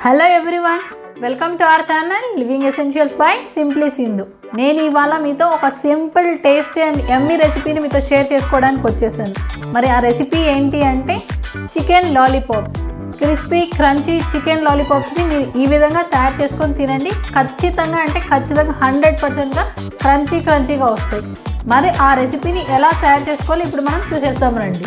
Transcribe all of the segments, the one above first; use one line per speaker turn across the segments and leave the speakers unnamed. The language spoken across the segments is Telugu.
Hello everyone, welcome to our channel living essentials by simply Sindhu. నేను ఇవాళ మీతో ఒక సింపుల్ టేస్టీ అండ్ యమ్మీ రెసిపీని మీతో షేర్ చేసుకోవడానికి వచ్చేసాను. మరి ఆ రెసిపీ ఏంటి అంటే chicken lollipops. Crispy crunchy chicken లాలీపాప్స్ని మీరు ఈ విధంగా తయారు చేసుకొని తినండి. ఖచ్చితంగా 100%గా క్రంచీగా వస్తాయి. మరి ఆ రెసిపీని ఎలా తయారు చేసుకోవాలి ఇప్పుడు మనం చూసేస్తాం రండి.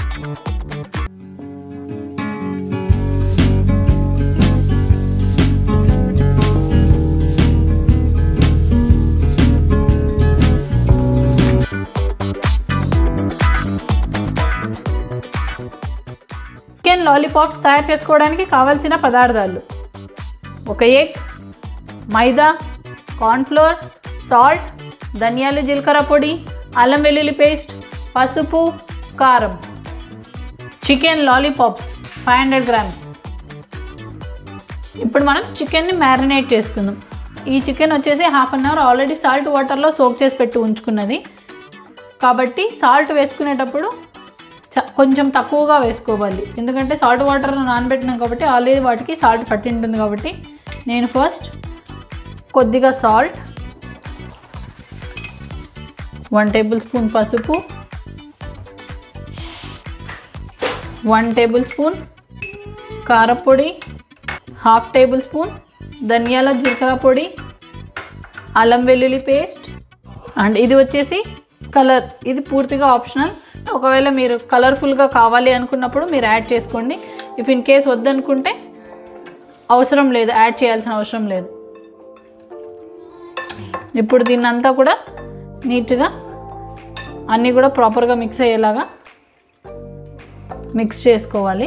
చికెన్ లాలీపాప్స్ తయారు చేసుకోవడానికి కావాల్సిన పదార్థాలు: ఒక ఎగ్, మైదా, కార్న్ఫ్లోర్, సాల్ట్, ధనియాలు జీలకర్ర పొడి, అల్లం వెల్లుల్లి పేస్ట్, పసుపు, కారం. Chicken lollipops 500 grams. ఇప్పుడు మనం చికెన్ని మ్యారినేట్ చేసుకుందాం. ఈ చికెన్ వచ్చేసి 1/2 hour ఆల్రెడీ సాల్ట్ వాటర్లో సోక్ చేసి పెట్టి ఉంచుకున్నది కాబట్టి సాల్ట్ వేసుకునేటప్పుడు కొంచెం తక్కువగా వేసుకోవాలి. ఎందుకంటే సాల్ట్ వాటర్లో నానబెట్టినాం కాబట్టి ఆల్రెడీ వాటికి సాల్ట్ పట్టి ఉంటుంది కాబట్టి నేను ఫస్ట్ కొద్దిగా సాల్ట్, 1 tablespoon పసుపు, 1 tablespoon కారపొడి, 1/2 tablespoon ధనియాల జీలకర్ర పొడి, అల్లం వెల్లుల్లి పేస్ట్. అండ్ ఇది వచ్చేసి కలర్, ఇది పూర్తిగా ఆప్షనల్. ఒకవేళ మీరు కలర్ఫుల్గా కావాలి అనుకున్నప్పుడు మీరు యాడ్ చేసుకోండి. ఇఫ్ ఇన్ కేస్ వద్దనుకుంటే అవసరం లేదు, యాడ్ చేయాల్సిన అవసరం లేదు. ఇప్పుడు దీన్నంతా కూడా నీట్గా అన్నీ కూడా ప్రాపర్గా మిక్స్ అయ్యేలాగా మిక్స్ చేసుకోవాలి.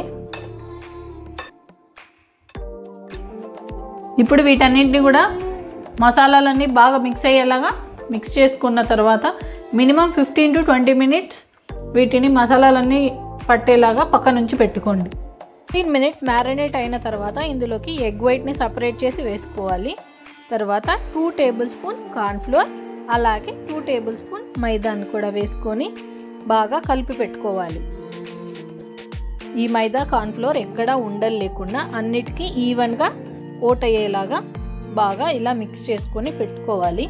ఇప్పుడు వీటన్నిటిని కూడా మసాలాలన్నీ బాగా మిక్స్ అయ్యేలాగా మిక్స్ చేసుకున్న తర్వాత మినిమం 15 to 20 minutes వీటిని మసాలాలన్నీ పట్టేలాగా పక్క నుంచి పెట్టుకోండి. 15 minutes మ్యారినేట్ అయిన తర్వాత ఇందులోకి ఎగ్ వైట్ని సపరేట్ చేసి వేసుకోవాలి. తర్వాత 2 tablespoon కార్న్ఫ్లోర్, అలాగే 2 tablespoon మైదాను కూడా వేసుకొని బాగా కలిపి పెట్టుకోవాలి. ఈ మైదా కార్న్ఫ్లోర్ ఎక్కడా ఉండలు లేకుండా అన్నిటికీ ఈవెన్గా కోట్ అయ్యేలాగా బాగా ఇలా మిక్స్ చేసుకొని పెట్టుకోవాలి.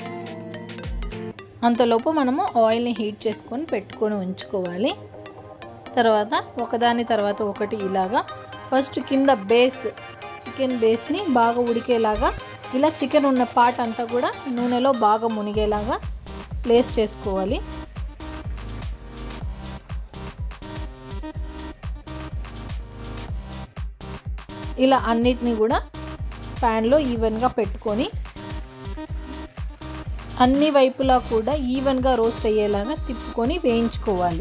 అంతలోపు మనము ఆయిల్ని హీట్ చేసుకొని పెట్టుకొని ఉంచుకోవాలి. తర్వాత ఒకదాని తర్వాత ఒకటి ఇలాగా ఫస్ట్ కింద చికెన్ బేస్ని బాగా ఉడికేలాగా ఇలా చికెన్ ఉన్న పార్ట్ అంతా కూడా నూనెలో బాగా మునిగేలాగా ప్లేస్ చేసుకోవాలి. ఇలా అన్నిటినీ కూడా ప్యాన్లో ఈవెన్గా పెట్టుకొని అన్ని వైపులా కూడా ఈవెన్గా రోస్ట్ అయ్యేలాగా తిప్పుకొని వేయించుకోవాలి.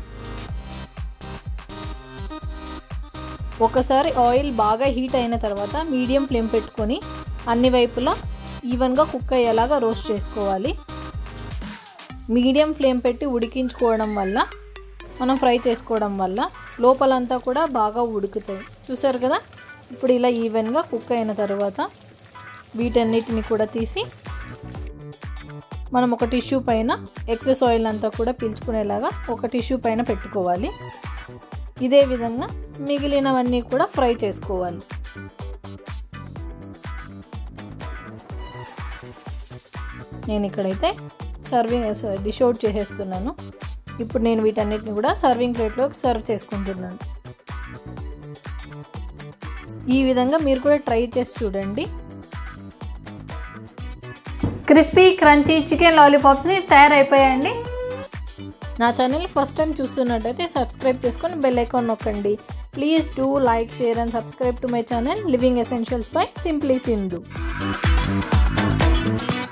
ఒకసారి ఆయిల్ బాగా హీట్ అయిన తర్వాత మీడియం ఫ్లేమ్ పెట్టుకొని అన్ని వైపులా ఈవెన్గా కుక్ అయ్యేలాగా రోస్ట్ చేసుకోవాలి. మీడియం ఫ్లేమ్ పెట్టి ఉడికించుకోవడం వల్ల, మనం ఫ్రై చేసుకోవడం వల్ల లోపలంతా కూడా బాగా ఉడుకుతాయి. చూసారు కదా, ఇప్పుడు ఇలా ఈవెన్గా కుక్ అయిన తర్వాత వీటన్నిటిని కూడా తీసి మనం ఒక టిష్యూ పైన ఎక్సెస్ ఆయిల్ అంతా కూడా పీల్చుకునేలాగా ఒక టిష్యూ పైన పెట్టుకోవాలి. ఇదే విధంగా మిగిలినవన్నీ కూడా ఫ్రై చేసుకోవాలి. నేను ఇక్కడైతే డిష్ అవుట్ చేసేస్తున్నాను. ఇప్పుడు నేను వీటన్నిటిని కూడా సర్వింగ్ ప్లేట్లోకి సర్వ్ చేసుకుంటున్నాను. ఈ విధంగా మీరు కూడా ట్రై చేసి చూడండి. క్రిస్పీ క్రంచీ చికెన్ లాలీపాప్స్ని తయారైపోయాయండి. నా ఛానల్ని ఫస్ట్ టైం చూస్తున్నట్టయితే సబ్స్క్రైబ్ చేసుకొని బెల్ ఐకాన్ నొక్కండి. Please do like, share and subscribe to my channel living essentials by simply Sindhu.